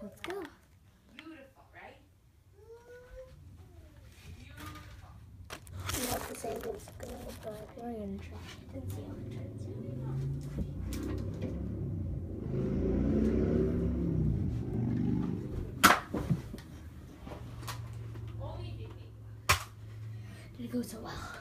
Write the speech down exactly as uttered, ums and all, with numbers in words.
Let's go. Beautiful, right? You have to say it's good, but we're gonna try it and see how it turns out. Did it go so well?